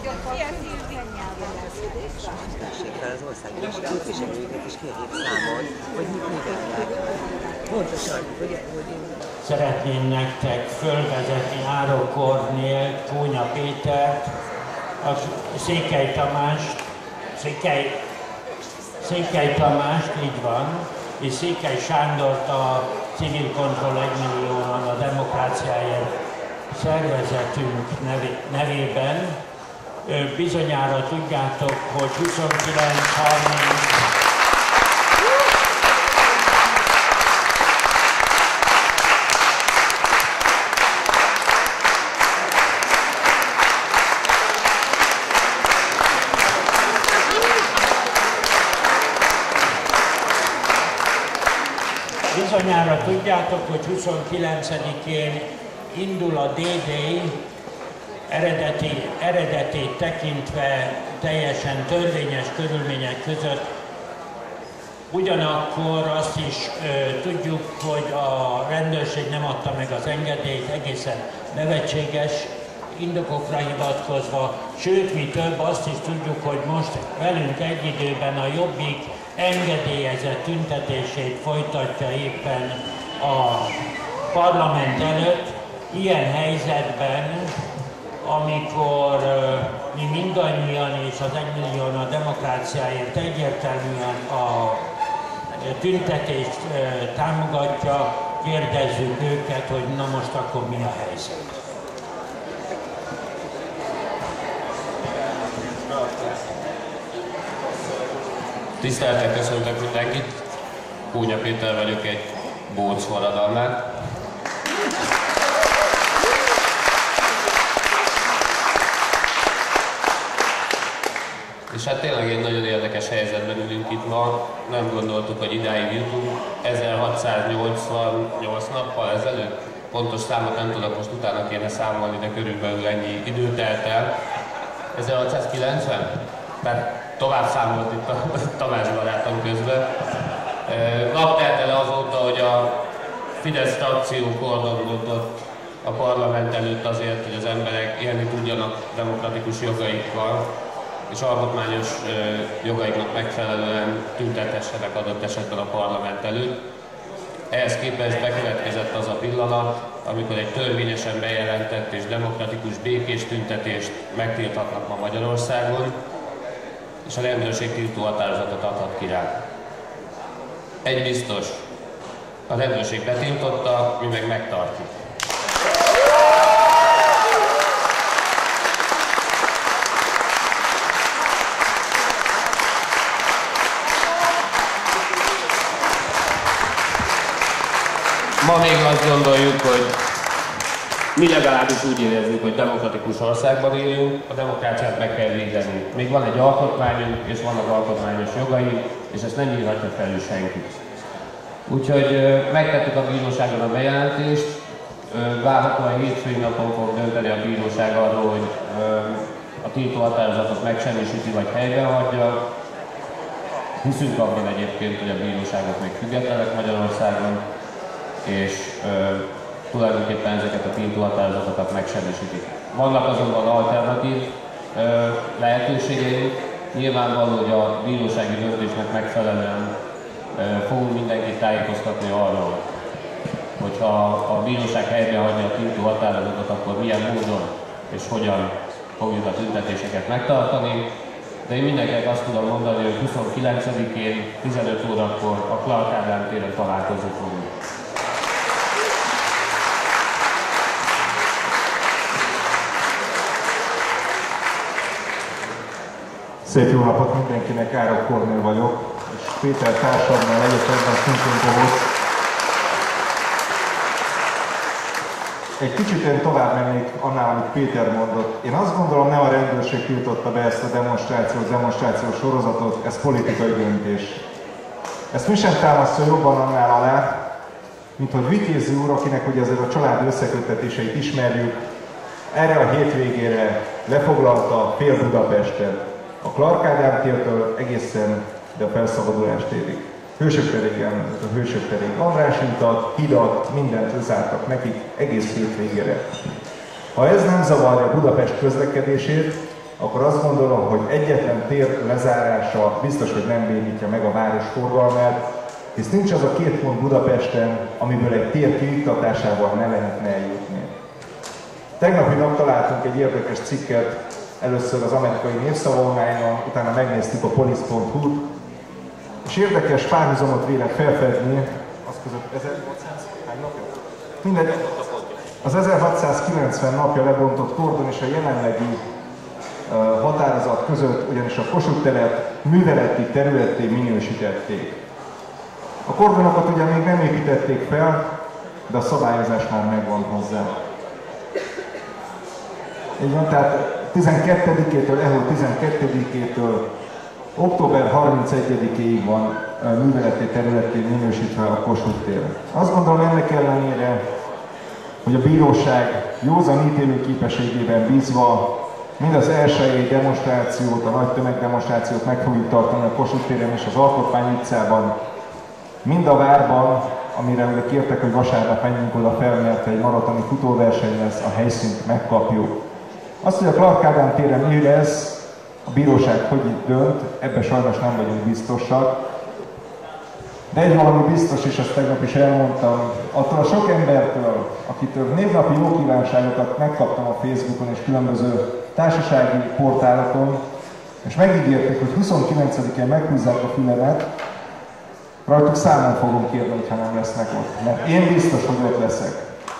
Az országgyűlési képviselőket is kérjék számon, hogy mit művelnek. Pontosan, hogy szeretném nektek fölvezetni Áró Kornél, Kónya Pétert, Székely Tamást, így van, és Székely Sándort a Civil Control 1 millióan a demokráciáért szervezetünk nevében. Bizonyára tudjátok, hogy 29-30 Bizonyára tudjátok, hogy 29-én indul a D-Day, eredetét tekintve teljesen törvényes körülmények között. Ugyanakkor azt is tudjuk, hogy a rendőrség nem adta meg az engedélyt, egészen nevetséges indokokra hivatkozva, sőt, mi több, azt is tudjuk, hogy most velünk egy időben a Jobbik engedélyezett tüntetését folytatja éppen a parlament előtt. Ilyen helyzetben, amikor mi mindannyian és az 1 millió a demokráciáért egyértelműen a tüntetést támogatja, kérdezzük őket, hogy na most akkor mi a helyzet. Tisztelettel köszöntök mindenkit, Kónya Péter vagyok, egy Bóc forradalmát. És hát tényleg egy nagyon érdekes helyzetben ülünk itt ma, nem gondoltuk, hogy idáig jutunk. 1688 nappal ezelőtt, pontos számot nem tudok, most utána kéne számolni, de körülbelül ennyi idő telt el. 1690? Tehát tovább számolt itt a Tamás barátom közben. Nap telt el azóta, hogy a Fidesz frakció kordonodott a parlament előtt azért, hogy az emberek élni tudjanak demokratikus jogaikkal, és alkotmányos jogaiknak megfelelően tüntethessenek adott esetben a parlament előtt. Ehhez képest bekövetkezett az a pillanat, amikor egy törvényesen bejelentett és demokratikus békés tüntetést megtilthatnak ma Magyarországon, és a rendőrség tiltó határozatot adhat ki rá. Egy biztos, a rendőrség betiltotta, mi meg megtartjuk. Ma még azt gondoljuk, hogy mi legalábbis úgy érezzük, hogy demokratikus országban élünk, a demokráciát meg kell védeni. Még van egy alkotmányunk, és vannak alkotmányos jogaink, és ezt nem írhatja felül senki. Úgyhogy megtettük a bíróságon a bejelentést, várhatóan hétfői napon fog dönteni a bíróság arról, hogy a tiltó határozatot megsemmisíti vagy helyben hagyja. Hiszünk abban egyébként, hogy a bíróságok még függetlenek Magyarországon, és tulajdonképpen ezeket a tiltó határozatokat megsemmisítik. Vannak azonban alternatív lehetőségeink. Nyilvánvaló, hogy a bírósági döntésnek megfelelően fogunk mindenkit tájékoztatni arról, hogyha a bíróság helyben hagyja a tiltó határozatot, akkor milyen módon és hogyan fogjuk a tüntetéseket megtartani. De én mindenkinek azt tudom mondani, hogy 29-én 15 órakor a Clark Ádám téren találkozni fogunk. Szép jó napot mindenkinek, Áró Kornél vagyok, és Péter társammal egyetlen szintén bohóc. Egy kicsit én tovább mennék annál, amit Péter mondott. Én azt gondolom, nem a rendőrség tiltotta be ezt a demonstrációs sorozatot, ez politikai döntés. Ezt mi sem támasztja jobban annál alá, mint hogy Vitézi úr, akinek ugye azért a család összeköttetéseit ismerjük, erre a hétvégére lefoglalta fél Budapestet. A Clark Ádám tértől egészen, de a Felszabadulás térig. Hősök terig András utat, hidat, mindent lezártak nekik egész hétvégére. Ha ez nem zavarja Budapest közlekedését, akkor azt gondolom, hogy egyetlen tér lezárása biztos, hogy nem bénítja meg a város forgalmát, hisz nincs az a két pont Budapesten, amiből egy tér kiiktatásával ne lehetne eljutni. Tegnapi nap találtunk egy érdekes cikket, először az amerikai Népszava Online-on, utána megnéztük a police.hu-t, és érdekes párhuzamot vélek felfedni, az között 1800 hány napja? Mindegy, az 1690 napja lebontott kordon és a jelenlegi határozat között ugyanis a Kossuth teret műveleti területté minősítették. A kordonokat ugye még nem építették fel, de a szabályozás már megvan hozzá. Így van, tehát 12-től, ehol 12-től október 31-ig van műveleti területté minősítve a Kossuth tér. Azt gondolom ennek ellenére, hogy a bíróság józan ítélőképességében bízva mind az elsői demonstrációt, a nagy tömegdemonstrációt meg fogjuk tartani a Kossuth téren és az Alkotmány utcában, mind a várban, amire ugye kértek, hogy vasárnap menjünk oda fel, mert egy maratoni futóverseny lesz, a helyszínt megkapjuk. Azt, hogy a Clark Ádám téren mi lesz, a bíróság hogy dönt, ebben sajnos nem vagyunk biztosak. De egy valami biztos, és azt tegnap is elmondtam, attól a sok embertől, akitől névnapi jó kívánságokat megkaptam a Facebookon és különböző társasági portálokon, és megígérték, hogy 29-én meghúzzák a fülemet, rajtuk számon fogom kérni, hogyha nem lesznek ott. Mert én biztos, hogy ott leszek.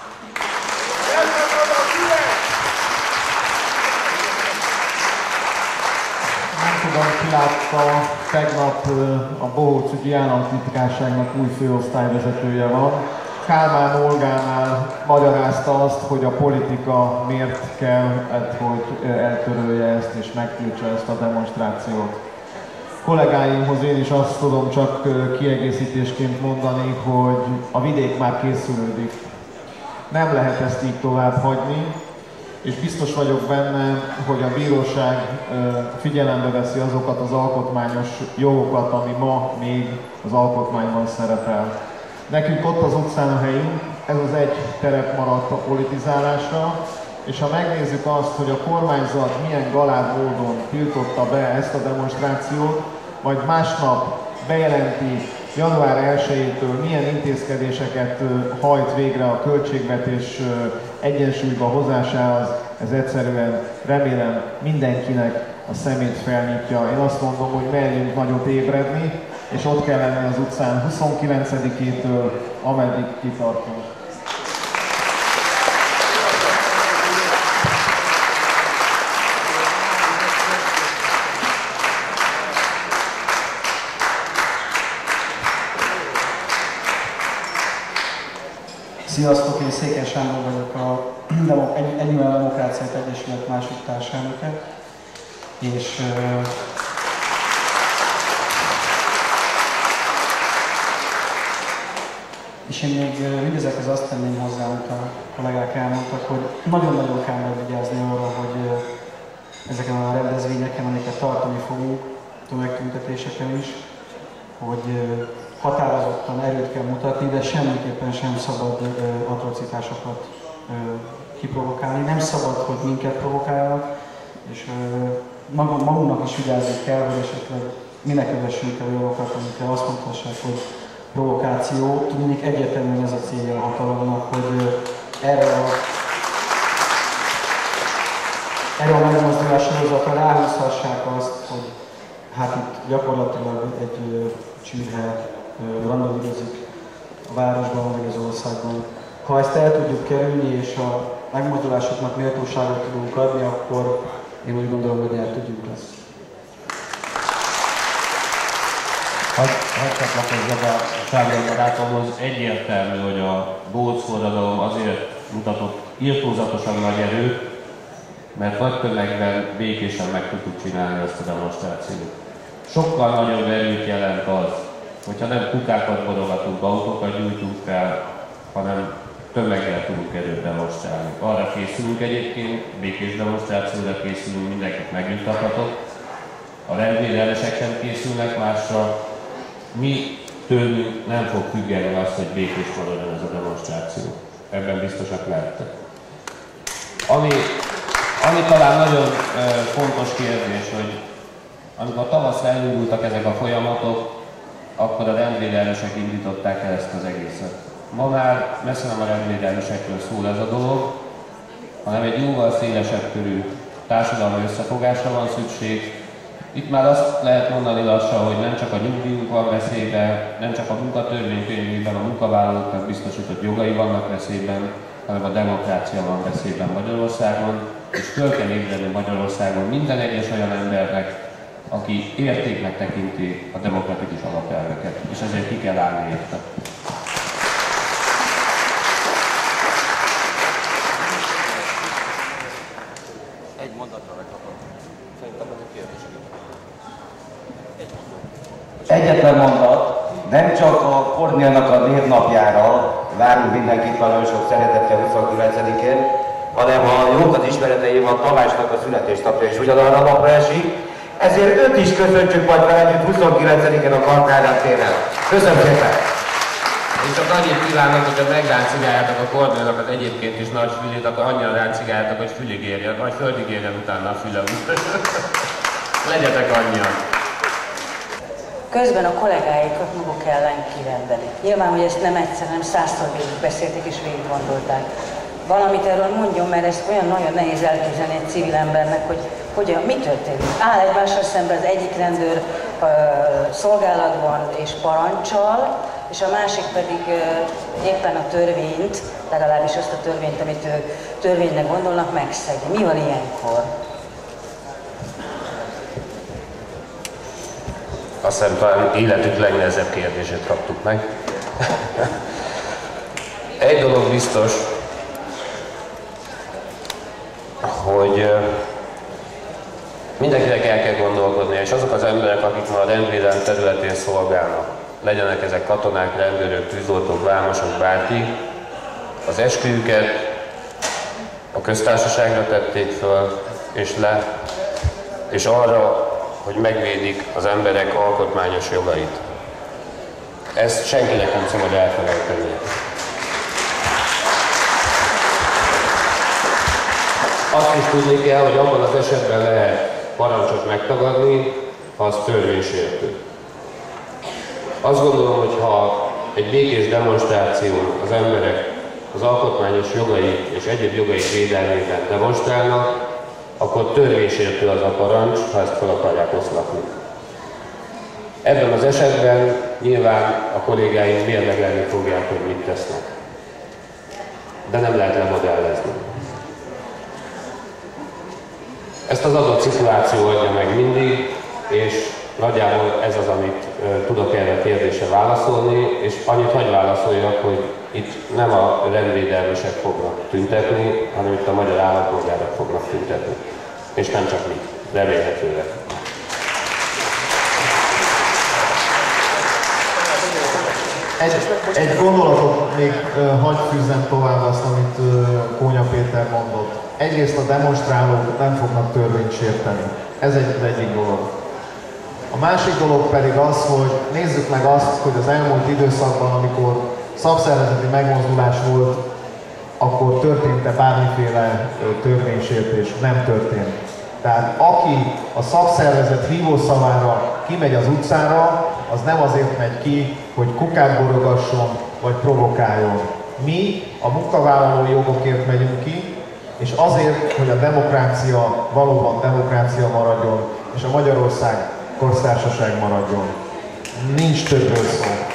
Nem tudom, ki látta, tegnap a Bohóc ügyi államtitkárságnak új főosztályvezetője van. Kálmán Olgánál magyarázta azt, hogy a politika miért kell, hogy eltörölje ezt és megtiltsa ezt a demonstrációt. Kollégáimhoz én is azt tudom csak kiegészítésként mondani, hogy a vidék már készülődik. Nem lehet ezt így tovább hagyni, és biztos vagyok benne, hogy a bíróság figyelembe veszi azokat az alkotmányos jogokat, ami ma még az alkotmányban szerepel. Nekünk ott az utcán a helyünk, ez az egy terep maradt a politizálásra, és ha megnézzük azt, hogy a kormányzat milyen galád módon tiltotta be ezt a demonstrációt, majd másnap bejelenti január 1-től milyen intézkedéseket hajt végre a költségvetés egyensúlyba hozásához, ez egyszerűen remélem mindenkinek a szemét felnyitja. Én azt mondom, hogy merjünk nagyot ébredni, és ott kell lenni az utcán 29-től, ameddig kitartunk. Sziasztok, én Székely Sándor vagyok, a Együvel Demokráciát Egyesület másik társelnöke, és én még mindezekhez azt tenném hozzá, amit a kollégák elmondtak, hogy nagyon-nagyon kell megvigyázni arra, hogy ezeken a rendezvényeken, amiket tartani fogunk, tömegtüntetéseken is, hogy határozottan erőt kell mutatni, de semmiképpen sem szabad atrocitásokat kiprovokálni. Nem szabad, hogy minket provokáljanak, és magunknak is vigyázni kell, hogy esetleg minek kövessünk el olyanokat, amikkel azt mondhassák, hogy provokáció. Tudnék egyértelműen ez a célja a hatalomnak, hogy erre a megmozdulás sorozatra ráhúzhassák azt, hogy hát itt gyakorlatilag egy csűrhe randomirozik a városban vagy az országban. Ha ezt el tudjuk kerülni és a megmozdulásoknak méltóságot tudunk adni, akkor én úgy gondolom, hogy nyert ügyünk lesz. Hadd csatlakozzak a Sándor barátomhoz. Egyértelmű, hogy a Bohóc forradalom azért mutatott irtózatosan nagy erőt, mert nagy tömegben békésen meg tudtuk csinálni ezt a demonstrációt. Sokkal nagyobb erőt jelent az, hogyha nem kukákat bodogatunk, autókat gyújtunk fel, hanem tömeggel tudunk erőt demonstrálni. Arra készülünk egyébként, békés demonstrációra készülünk, mindenkit megnyugtathatok. A rendvédelmesek sem készülnek másra. Mi tőlünk nem fog függeni az, hogy békés maradjon ez a demonstráció. Ebben biztosak lehettek. Ami talán nagyon fontos kérdés, hogy amikor tavasszal elindultak ezek a folyamatok, akkor a rendvédelmesek indították el ezt az egészet. Ma már messze nem a rendvédelmesekről szól ez a dolog, hanem egy jóval szélesebb körű társadalmi összefogásra van szükség. Itt már azt lehet mondani lassan, hogy nem csak a nyugdíjunk van veszélyben, nem csak a munkatörvénykönyvében a munkavállalóknak biztosított jogai vannak veszélyben, hanem a demokrácia van veszélyben Magyarországon, és föl kell ébredni Magyarországon minden egyes olyan embernek, aki értéknek tekinti a demokratikus alapelveket, és ezért ki kell állni érte. Egy mondatra megkapom. Szerintem ez a kérdés. Egyetlen mondat, nem csak a Kornélnak a névnapjára várunk mindenkit nagyon sok szeretettel 29-én, hanem a jókat ismereteim a Tamásnak a születésnapja is ugyanarra a napra esik, ezért őt is köszöntjük majd vele együtt 29-én a Karl-Kálmán téren. Köszönöm szépen! Én csak annyit kívánok, hogyha megráncigáljátok a Kornélnak az egyébként is nagy fülét, akkor annyira ráncigáljátok, hogy fülig érjen, vagy földig érjen utána a füle. Legyetek annyian! Közben a kollégáikat maguk ellen kirendelik. Nyilván, hogy ezt nem egyszer, hanem 100-szor végigbeszélték és végig gondolták. Valamit erről mondjon, mert ezt olyan nagyon nehéz elképzelni egy civil embernek, hogy mi történik. Áll egymással szemben az egyik rendőr szolgálatban és parancsal, és a másik pedig éppen a törvényt, legalábbis azt a törvényt, amit ő törvénynek gondolnak, megszegi. Mi van ilyenkor? Azt hiszem, talán életük legnehezebb kérdését kaptuk meg. Egy dolog biztos, hogy mindenkinek el kell gondolkodni, és azok az emberek, akik ma a rendvédelem területén szolgálnak, legyenek ezek katonák, rendőrök, tűzoltók, vámosok, bárki, az esküjüket a köztársaságra tették föl, és le, és arra, hogy megvédik az emberek alkotmányos jogait. Ezt senkinek nem szabad elfelejteni. Azt is tudni kell, hogy abban az esetben lehet parancsot megtagadni, ha az törvénysértő. Azt gondolom, hogy ha egy békés demonstráción az emberek az alkotmányos jogaik és egyéb jogaik védelmében demonstrálnak, akkor törvénysértő az a parancs, ha ezt fel akarják oszlatni. Ebben az esetben nyilván a kollégáim mérlegelni fogják, hogy mit tesznek. De nem lehet lemodellezni. Ezt az adott szituáció adja meg mindig, és nagyjából ez az, amit tudok erre a kérdésre válaszolni, és annyit hagy válaszoljak, hogy itt nem a rendvédelmesek fognak tüntetni, hanem itt a magyar állampolgárok fognak tüntetni. És nem csak mi, remélhetőleg. Egy gondolatot még hadd fűzzem tovább azt, amit Kónya Péter mondott. Egyrészt a demonstrálók nem fognak törvényt sérteni. Ez az egyik dolog. A másik dolog pedig az, hogy nézzük meg azt, hogy az elmúlt időszakban, amikor szakszervezeti megmozdulás volt, akkor történt-e bármiféle törvénysértés? Nem történt. Tehát aki a szakszervezet hívószavára kimegy az utcára, az nem azért megy ki, hogy kukát borogasson vagy provokáljon. Mi a munkavállalói jogokért megyünk ki, és azért, hogy a demokrácia valóban demokrácia maradjon, és a Magyarország köztársaság maradjon. Nincs többről szó.